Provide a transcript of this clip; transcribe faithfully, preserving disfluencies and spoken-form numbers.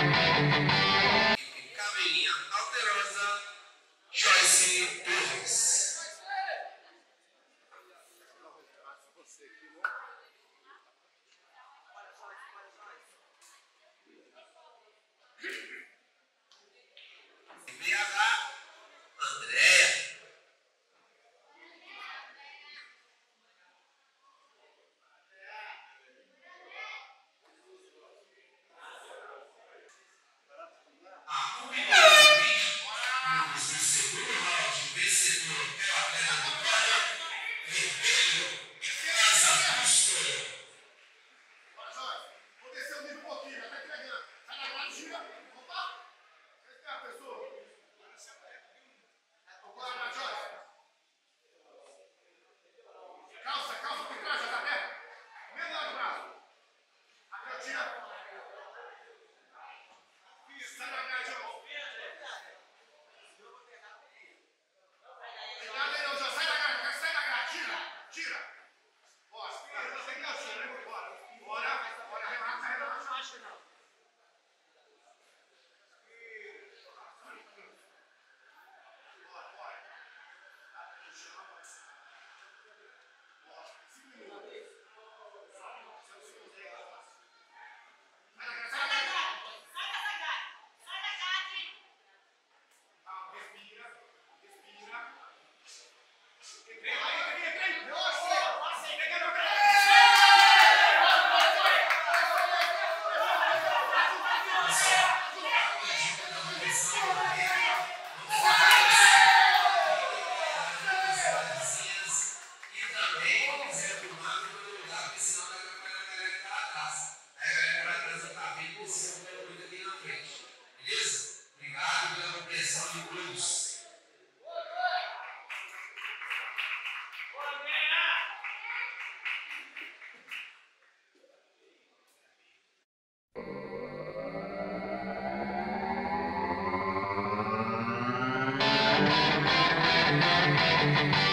Caveirinha Alterosa, Joyce Torres. B H, Andréia. A comida do vídeo, no segundo round, vencedor pela plena vitória, vermelho, Casa Busto. Vou descer o nível um pouquinho, já tá entregando. Sai da grade, gira. Opa! Esse é a pessoa. Bora na Joyce. Calça, calça por trás, já tá aberto. Menor do braço. Aqui, ó, tira. Sai da grade, Joyce. Cuidado aí, não, Joyce. Sai da grade, sai da grade. Tira, tira. Ó, espera, você tem que assim, né? Bora, bora, bora, relaxa, relaxa. Não acho não. Bora, bora. Thank you.